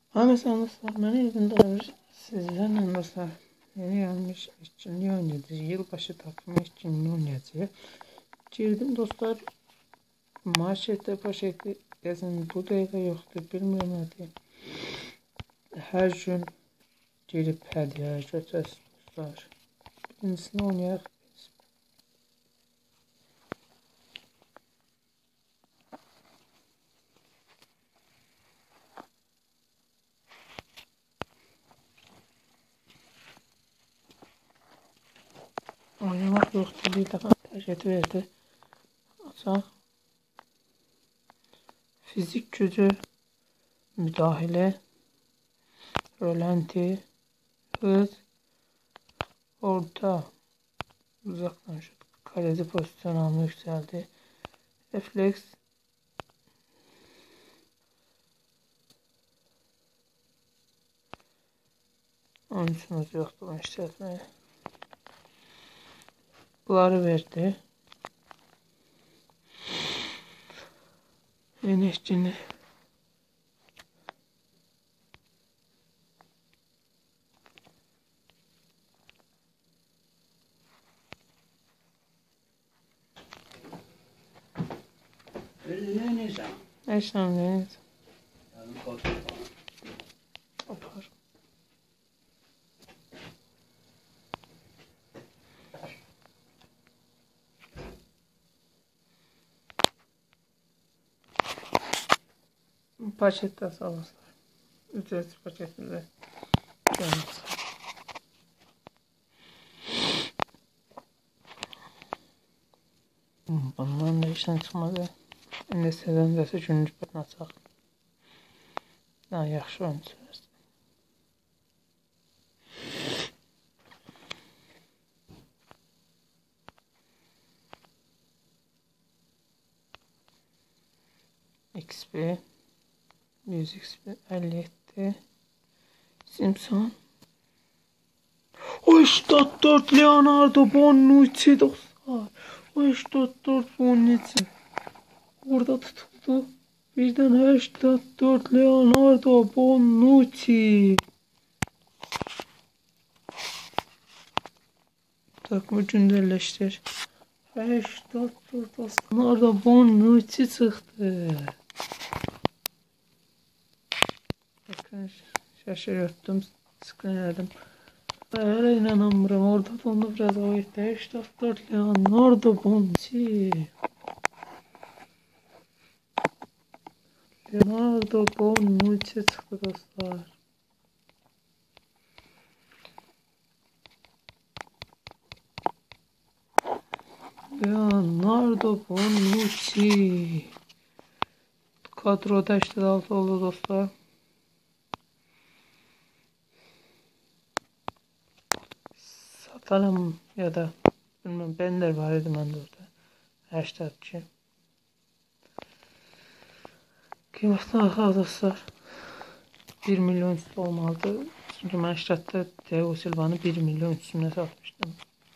Mesela dostlar, beni evinde sizlerle dostlar yeni gelmiş işçiliği oynayacağız. Yılbaşı takımı işçiliği oynayacağız. Girdim dostlar, markette poşeti yazın bu dakika yoktu, bilmiyorum hadi. Her gün girip hediye götüreceğiz dostlar. Birincisini oynayalım. Oynamak yoktu, bir defa poşet verdi. Açaq. Fizik gücü, müdahale, rölanti, hız, orta, uzaktan şut, kaleci pozisyon alma yükseldi. Refleks, oyuncumuz yoktu bunu işletmeye. Bunları verdi. Yeni işçini. Eşan Deniz. Opar. Paçette sağ olasın. Ücretsiz paketle gelmez. Bundan da işten çıkmadı. İndi sezon dese üçüncü bölüm açaq. Daha yaxşı oyuncu versin. XP 100 XP 57 Simpson 84 Leonardo Bonucci dostlar. 84 Bonucci. Burada tutuldu. Birden 84 Leonardo Bonucci. Takımı güncelleştir. 84 dostlar. Leonardo Bonucci çıktı. Bakın şaşırttım. Sıkınladım. Hala inanamıyorum. Orada dondu biraz o gitti. 84 Leonardo Bonucci. Leonardo Bonucci çıktı dostlar. Leonardo Bonucci. Kadroda işte altı oldu dostlar. Satalım ya da bilmem, Bender var idi məndə orada. 82. Qiymətdən baxaq dostlar. 1 milyon üstü olmalıdır. Çünki mən Ştatda Thiago Silva'nı 1 milyon üstüne satmışdım.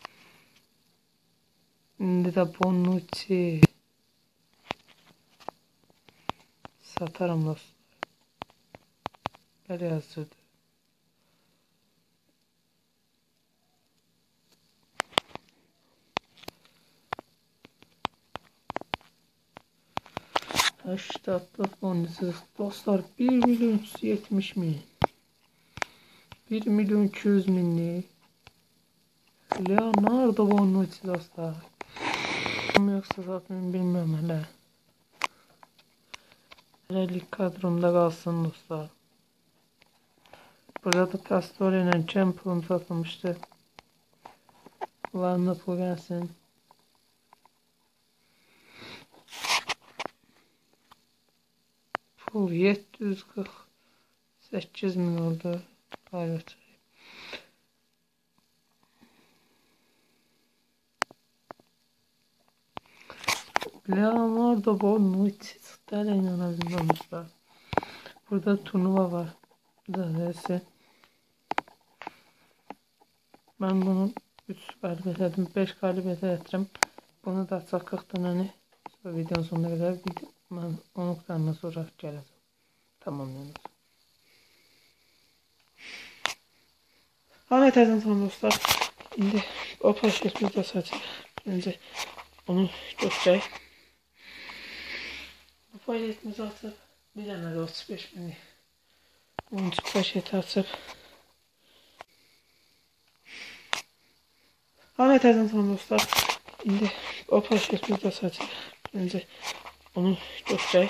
İndi də Bonucci satarım dostlar. Belə yazırdı. Ştatda Bonucci dostlar 1 milyon 370 min. 1 milyon 200 minlik Leonardo Bonucci dostlar. Yoksa satmayayım bilmem hele. Lig kadromda kalsın dostlar. Burada da Pastore ile Champion satılmıştı. Bunların da pul gelsin. Pul 748 min oldu. Evet. Leonardo Bonucci çıktı. İnanabilmem dostlar. Burada turnuva var. Neyse. Ben bunu 3 galibiyet ettim. 5 galibiyet ettim. Bunu da açaq 40 tane videonun sonuna kadar ben 10 tane sonra geleceğim. Tamam yani. Salam eterden salam dostlar. İndi o poşetimizde saçıq. Önce onu götürək. Bu poşetimizi açıb bir dənə də 35 minlik oyuncu poşeti açıb. Salam eterden salam dostlar. İndi o poşetimizde saçıq. Önce onu götürək.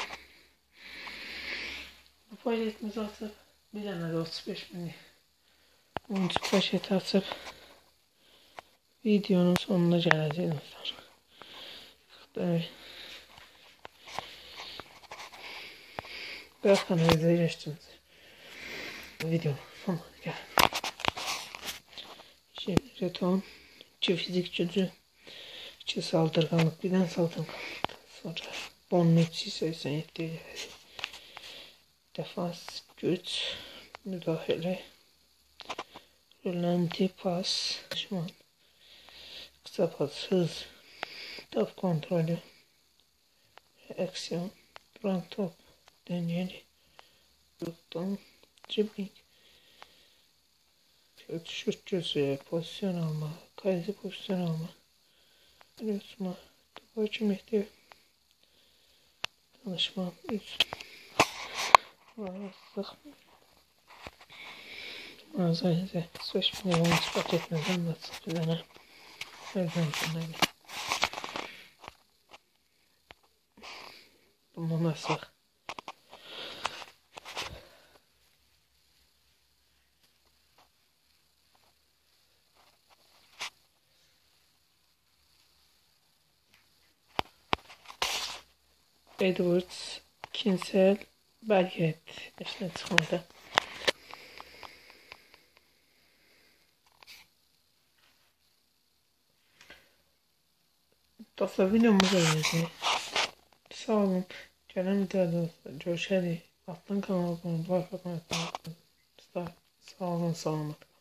Bu poşetimizi açıb bir dənə də 35 minlik oyuncu poşeti açıb videonun sonuna gələcək dostlar. Biraz kanalizeye geçtiniz. Videonun sonuna gel. Şimdi jeton, 2 fizik gücü, 2 saldırganlık, birden saldırganlık. Sonra bonnet 87 defans, güç, müdahale, rölanti, pas, düşman, kısa pas, hız, top kontrolü, reaksiyon, duran top, dengeli, yurttan, dribbling, şut gözü, pozisyon alma, kaleci pozisyon alma, üretme, top hakimiyeti, danışma, mağazayınıza söz milyon ispat etmeden nasıl bir tane öğrencinler. Bunu nasıl? Edwards, Kinsel, Belgret işte çıkmadı. Dostlar videomuza geldi. Sağ olun. Gelen videoda görüşelim. Alttan kanala abone olmayı unutmayın. Sağ olun, sağ olun.